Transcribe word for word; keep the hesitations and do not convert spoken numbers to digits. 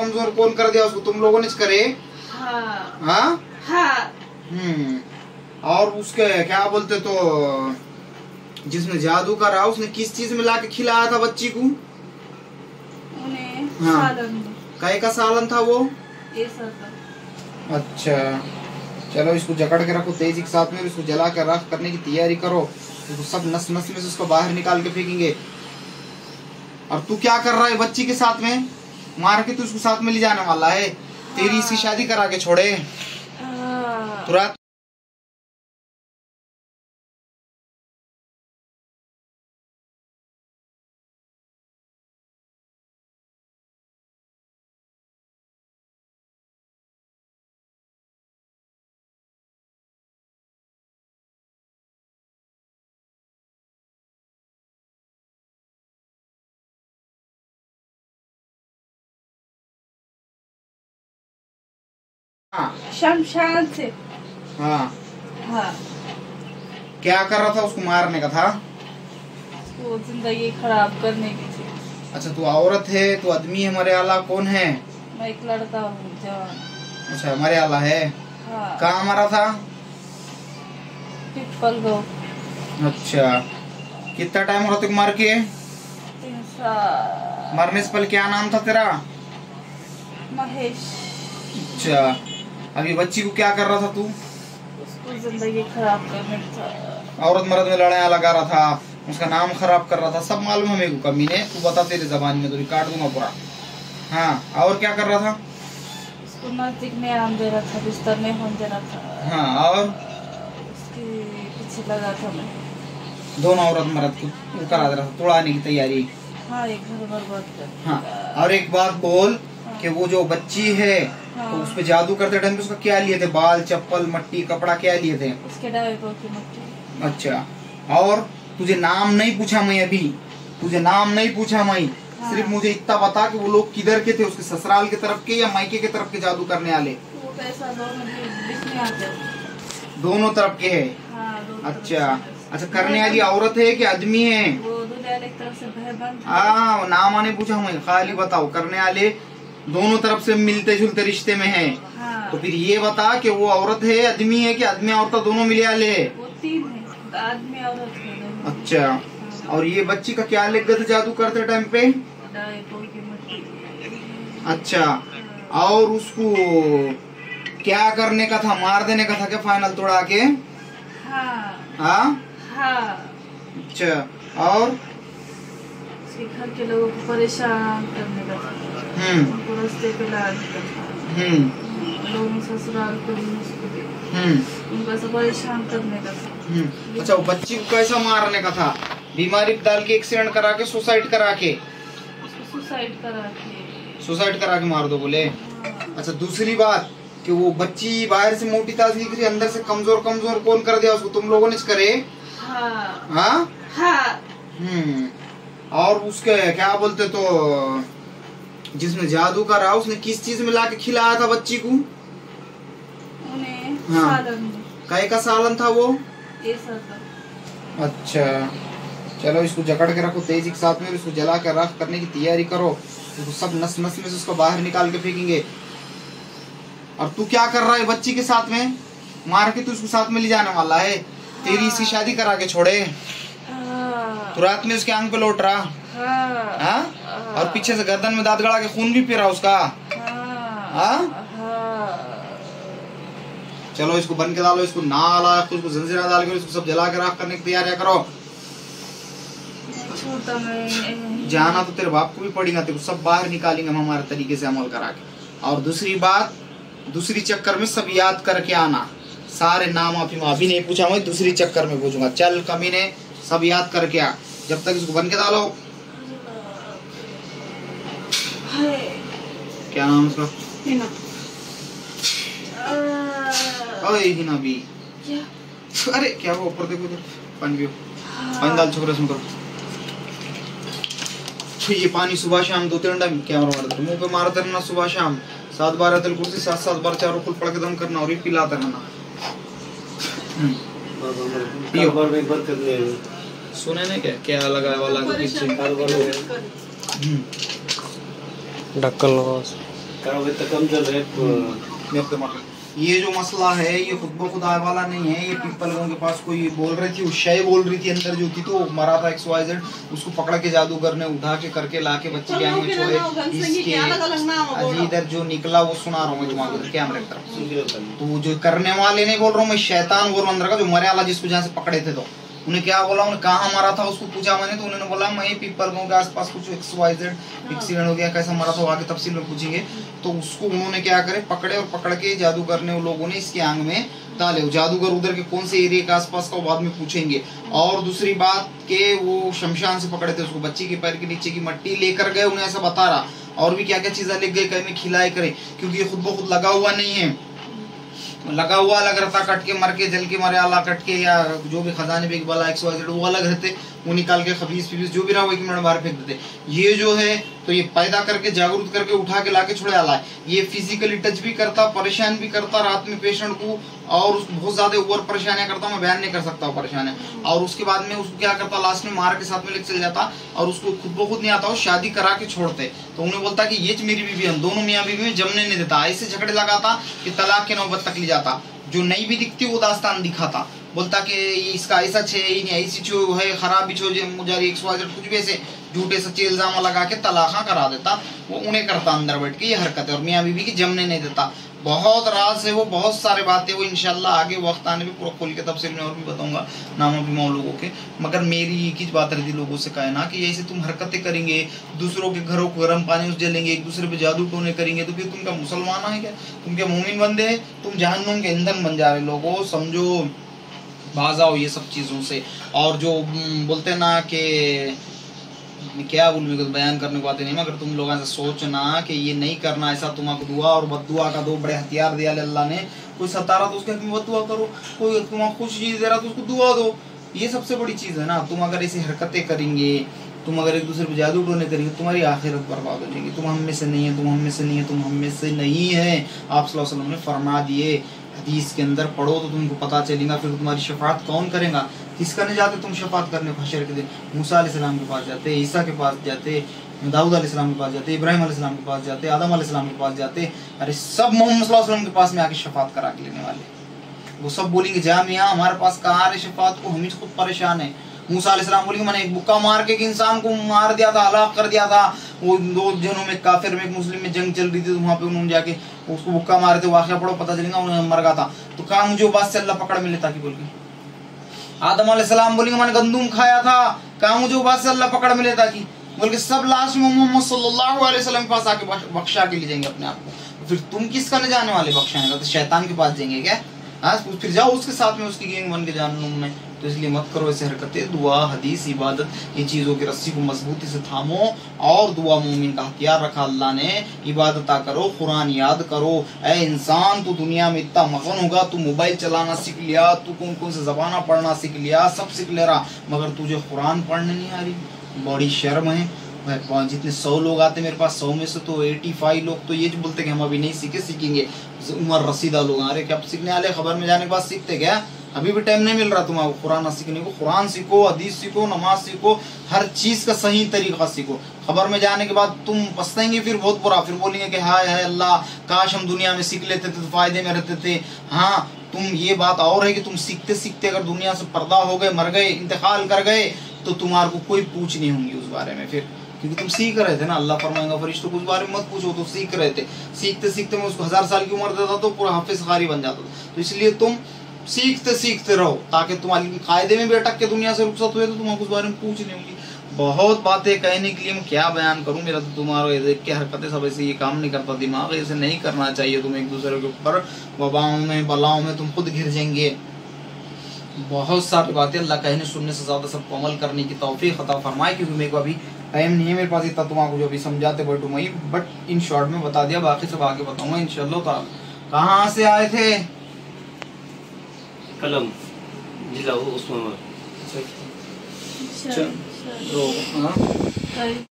कमजोर कौन कर दिया उसको? तुम लोगों ने करे? हाँ हाँ हाँ। हम्म और उसके क्या बोलते तो जिसने जादू करा उसने किस चीज में लाके खिलाया था बच्ची को? उन्हें हाँ सालन काय का सालन था वो? ऐसा था। अच्छा चलो इसको जकड़ के रखो तेजी के साथ में, इसको जला कर राख करने की तैयारी करो। इसको सब नस नस में से उसको बाहर निकाल के फेंकेंगे। और तू क्या कर रहा है बच्ची के साथ में? मार के तू उसको साथ में ले जाने वाला है? तेरी इसकी शादी करा के छोड़े तुरंत। हाँ शमशान से। हाँ हाँ क्या कर रहा था? उसको मारने का था? वो जिंदगी खराब करने की थी। अच्छा तू औरत है, तू आदमी है? मरे आला कौन है? मैं एक लड़का हूँ जवान। अच्छा मरे आला है। हाँ कहाँ मरा था? पिपल गो। अच्छा कितना टाइम हो रहा तुम मार के? तीन साल। मरने से पहले क्या नाम था तेरा? महेश। अच्छा अभी बच्ची को क्या कर रहा था तू? उसको जिंदगी खराब करने था। औरत मर्द में लड़ाई लगा रहा था, उसका नाम खराब कर रहा था, सब मालूम है मेरे को कमीने। तू बता तेरे जबान में तो काट दूंगा पूरा। हाँ और क्या कर रहा था? उसको नजदीक में आराम दे रहा था, बिस्तर में होने दे रहा था। हाँ और उसके पीछे लगा था मैं। दोनों औरत मर्द को वो करा दे रहा था, तोड़ाने की तैयारी। हाँ एक घर बर्बाद कर। हाँ और एक बात बोल कि वो जो बच्ची है हाँ। तो उस पे जादू करते टाइम पे उसका क्या लिए थे? बाल, चप्पल, मट्टी, कपड़ा क्या लिए थे? उसके डायपर की मट्टी। अच्छा और तुझे नाम नहीं पूछा मैं? अभी तुझे नाम नहीं पूछा मैं। हाँ। सिर्फ मुझे इतना बता कि वो लोग किधर के थे, उसके ससुराल के तरफ के या मायके के तरफ के जादू करने वाले? वो पैसा दोनों बीच में आते हैं। दोनों तरफ के है। हाँ, अच्छा अच्छा करने वाली औरत है कि आदमी है? वो एक तरफ से भाईबंद। हाँ नाम आने पूछा मैं, खाली बताओ। करने वाले दोनों तरफ से मिलते जुलते रिश्ते में है। हाँ। तो फिर ये बता कि वो औरत है आदमी है कि आदमी औरत दोनों मिले वाले? वो तीन है, आदमी औरत है। अच्छा हाँ। और ये बच्ची का क्या लग गया था जादू करते टाइम पे? अच्छा और उसको क्या करने का था? मार देने का था क्या फाइनल तोड़ा के? हाँ हाँ हाँ। अच्छा और उसके घर के लोगों को परेशान करने का था। हम्म उनको रास्ते पे लाने का था। हम्म लोगों ससुराल को हम्म उनको ऐसा परेशान करने का था। हम्म अच्छा वो बच्ची को कैसा मारने का था? बीमारी डाल के एक्सीडेंट करा के सुसाइड करा के? उसको सुसाइड करा के। सुसाइड करा के मार दो बोले? हाँ। अच्छा दूसरी बात कि वो बच्ची बाहर से मोटी ताजी दिख रही, अंदर से कमजोर कमजोर कौन कर दिया उसको? तुम लोगों ने करे? हाँ हाँ हाँ। हम्म और उसके क्या बोलते तो जिसने जादू करा उसने किस चीज में लाके खिलाया था बच्ची को? उन्हें हाँ सालन काय का सालन था वो? ऐसा था। अच्छा चलो इसको जकड़ के रखो तेजी के साथ में, इसको जला कर राख करने की तैयारी करो। इसको सब नस नस में से उसको बाहर निकाल के फेंकेंगे। और तू क्या कर रहा है बच्ची के साथ में? मार के तू उसको साथ में ले जाने वाला है? तेरी इसकी शादी करा के छोड़े तो रात में उसके आंख पे लौट रहा। हाँ। हाँ और पीछे से गर्दन में दांत गड़ा के खून भी पी रहा उसका। हाँ चलो इसको बन के डालो, इसको नाला उसको जंजीरा डाल के इसको सब जला के राख करने की तैयारी करो। जाना तो तेरे बाप को भी पड़ेगा, तेरे को सब बाहर निकालेंगे हम हमारे तरीके से अमल करा के। और दूसरी बात, दूसरी चक्कर में सब याद करके आना। सारे नाम अभी अभी नहीं पूछा मैं, दूसरी चक्कर में पूछूंगा। चल कमीने सब याद करके आ। जब तक इसको बन के डालो। क्या नाम उसका? हिना। ओए हिना भी। अरे क्या वो ऊपर देखो उधर पानी पियो। पानी डाल छोकरे इसमें करो। ये पानी सुबह शाम दो तीन टाइम क्या मारते मुंह पे मारते रहना सुबह शाम। सात बार अतल कुर्सी सात सात बार चारों कुल पढ़ के दम करना और ये पिलाते रहना। पियो बार में बात करने सुने ना क्या क्या लगा वाला के पीछे ढक्कन लगा। ये जो मसला है ये खुद ब खुदा वाला नहीं है, ये पीपल के पास कोई बोल रही थी, शय बोल रही थी अंदर जो थी, तो मरा था एक्स वाई जेड, उसको पकड़ के जादूगर ने उठा के करके ला के बच्चे गैंग में छोड़े। इसके अजी इधर जो निकला वो सुना रहा हूँ मैं तुम्हारे कैमरे की तरफ। तो जो करने वाले नहीं बोल रहा हूँ मैं, शैतान बोल रहा हूँ अंदर का, जो मरे वाला जिसको जहाँ से पकड़े थे, तो उन्हें क्या बोला, उन्हें कहाँ मरा था उसको पूछा मैंने, तो उन्होंने बोला मैं पीपल गांव के आसपास कुछ एक्स वाई जेड एक्सीडेंट हो गया, कैसा मरा था आगे तफसील में पूछेंगे। तो उसको उन्होंने क्या करे, पकड़े और पकड़ के जादूगर ने, उन लोगों ने इसके आंग में डाले। जादूगर उधर के कौन से एरिया के आसपास का बाद में पूछेंगे। और दूसरी बात के वो शमशान से पकड़े थे उसको, बच्ची के पैर के नीचे की मट्टी लेकर गए, उन्हें ऐसा बता रहा, और भी क्या क्या चीजें लिख गए, कहीं में खिलाए करे, क्योंकि ये खुद ब खुद लगा हुआ नहीं है, लगा हुआ अलग रहता, कट के मर के जल के मरे आला कट के, या जो भी खजाने पे वाला एक्स वाई जेड वो अलग रहते, वो निकाल के खबीज फीस जो भी रहा वो एक मिनट बाहर फेंक देते। ये जो है तो ये पैदा करके जागरूक करके उठा के लाके छोड़े आला है। ये फिजिकली टच भी करता, परेशान भी करता रात में पेशेंट को, और उसको बहुत ज्यादा ओवर परेशानियां करता, मैं बयान नहीं कर सकता परेशानियां। और उसके बाद में उसको क्या करता, लास्ट में मार के साथ में लेके चल जाता, और उसको खुद ब खुद नहीं आता, वो शादी करा के छोड़ते। तो उन्हें बोलता कि ये मेरी बीवी, हम दोनों मियाँ बीवी में जमने नहीं देता, ऐसे झगड़े लगाता कि तलाक के नौबत तक ले जाता। जो नहीं भी दिखती वो दास्तान दिखाता, बोलता कि इसका ऐसा छे ऐसी चो है, खराब भी छो मुजारी एक्स वाई जेड कुछ भी ऐसे झूठे सच्चे इल्जाम लगा के तलाखा करा देता। वो उन्हें करता अंदर बैठ के ये हरकत है, और मियाँ बीवी की जमने नहीं देता। बहुत राज है वो, बहुत सारे बातें वो इंशाल्लाह आगे वक्त आने में पूरा खोल के तफसील में और भी बताऊंगा नामों भी मौल लोगों के। मगर मेरी एक ही बात रहती लोगों से कहना कि ऐसे तुम हरकतें करेंगे, दूसरों के घरों को गर्म पानी से जलेंगे, एक दूसरे पे जादू टोने करेंगे, तो फिर तुम क्या मुसलमान है क्या, तुम क्या मोमिन बंदे हैं, तुम जहन्नुम के ईंधन बन जा रहे लोगों, समझो बाज आओ ये सब चीज़ों से। और जो बोलते ना कि क्या बोल मेरे को बयान करने को आते नहीं, मगर तुम लोगों से सोचना कि ये नहीं करना, ऐसा तुम्हारा दुआ और बददुआ का दो बड़े हथियार दिया अल्लाह ने। कोई सता रहा तो उसके हक में बददुआ करो, कोई तुम्हारा खुश चीज़ दे रहा तो उसको दुआ दो, ये सबसे बड़ी चीज़ है ना। तुम अगर ऐसी हरकतें करेंगे, तुम अगर एक दूसरे पर जादू टोने करेंगे, तुम्हारी आखिरत बर्बाद हो जाएगी। तुम हम में से नहीं है, तुम हम में से नहीं है, तुम हम में से नहीं है, आप सल्लल्लाहु अलैहि वसल्लम ने फरमा दिए। हदीस के अंदर पढ़ो तो तुमको पता चलेगा। फिर तुम्हारी शफात कौन करेगा, किसका नहीं जाते तुम शफात करने हशर के दिन। मूसा अलैहिस्सलाम के पास जाते, ईसा के पास जाते, दाऊद अलैहिस्सलाम के पास जाते, इब्राहिम अलैहिस्सलाम के पास जाते, आदम अलैहिस्सलाम के पास जाते, अरे सब मोहम्मद सल्लल्लाहु अलैहि वसल्लम के पास में आके शफात करा के लेने वाले। वो सब बोलेंगे जा मियाँ हमारे पास कहाँ है शफात को, हम ही खुद परेशान है। मूसा अलैहिस्सलाम बोलेंगे मैंने एक बुक्का मार के एक इंसान को मार दिया था, हलाक कर दिया था। वो दो जनों में काफिर में एक मुस्लिम में जंग चल रही थी, तो वहाँ पे उन्होंने जाके उसको बुक्का मारे थे, वाक़या पढ़ो पता चलेगा उन्हें मर गया था। तो कहा मुझे बात से अल्लाह पकड़ मिले ताकि बोल के। आदम अलैहिस्सलाम बोलेंगे मैंने गंदुम खाया था, कहा मुझे बात से अल्लाह पकड़ मिले ताकि बोल के। सब लास्ट में मोहम्मद सल्लल्लाहु अलैहि वसल्लम के पास आके बख्शा के ले जाएंगे अपने आप को। फिर तुम किसका न जाने वाले बख्शाने का, तो शैतान के पास जाएंगे क्या? हाँ फिर जाओ उसके साथ में उसकी गैंग बन के जहन्नुम में। तो इसलिए मत करो ऐसे हरकतें। दुआ, हदीस, इबादत, ये चीज़ों की रस्सी को मजबूती से थामो, और दुआ मोमिन का हथियार रखा अल्लाह ने। इबादत करो, कुरान याद करो। ऐ इंसान तू दुनिया में इतना मगन होगा, तू मोबाइल चलाना सीख लिया, तू कौन कौन से ज़बाना पढ़ना सीख लिया, सब सीख ले रहा, मगर तुझे कुरान पढ़ने नहीं आ रही। बड़ी शर्म है। जितने सौ लोग आते मेरे पास, सौ में से तो पचासी लोग तो ये जो बोलते कि हम अभी नहीं सीखे, सीखेंगे। उमर रसीदा लोग आ रहे, क्या सीखने वाले, खबर में जाने के बाद सीखते क्या? अभी भी टाइम नहीं मिल रहा तुम्हारा कुरान सीखने को। कुरान सीखो, हदीस सीखो, नमाज सीखो, हर चीज़ का सही तरीका सीखो। खबर में जाने के बाद तुम पछताएंगे फिर बहुत बुरा, फिर बोलेंगे कि हाय हाय अल्लाह काश हम दुनिया में सीख लेते थे तो फायदे में रहते थे। हाँ तुम ये बात और है कि तुम सीखते सीखते अगर दुनिया से पर्दा हो गए, मर गए, इंतकाल कर गए, तो तुम्हारे को कोई पूछ नहीं होंगी उस बारे में फिर, क्योंकि तुम सीख रहे थे ना। अल्लाह फरमाएगा फरिश्तों को उस बारे में मत पूछो, तो सीख रहे थे। सीखते सीखते मैं उसको हजार साल की उम्र देता तो पूरा हाफिज कारी बन जाता था। तो इसलिए तुम सीखते सीखते रहो, ताकि तुम्हारी कायदे में भी अटक के दुनिया से रुखसत हुए तो तुम्हारे उस बारे में पूछ नहीं होंगी। बहुत बातें कहने के लिए मैं क्या बयान करूं, मेरा तो तुम्हारा देख के हरकतें सब ऐसे ये काम नहीं करता दिमाग, ऐसे नहीं करना चाहिए। तुम एक दूसरे के ऊपर वबाओं में बलाओं में तुम खुद घिर जाएंगे। बहुत सारी बातें अल्लाह कहने सुनने से ज़्यादा सबको अमल करने की तौफीक अता फरमाए, क्योंकि मेरे को अभी टाइम नहीं है मेरे पास इतना तुम्हारा जो अभी समझाते बैठूँ मैं, बट इन शॉर्ट में बता दिया, बाकी सब आगे बताऊँगा इंशाअल्लाह। कहाँ से आए थे? कलम जिला उस्मानाबाद। अच्छा, अच्छा।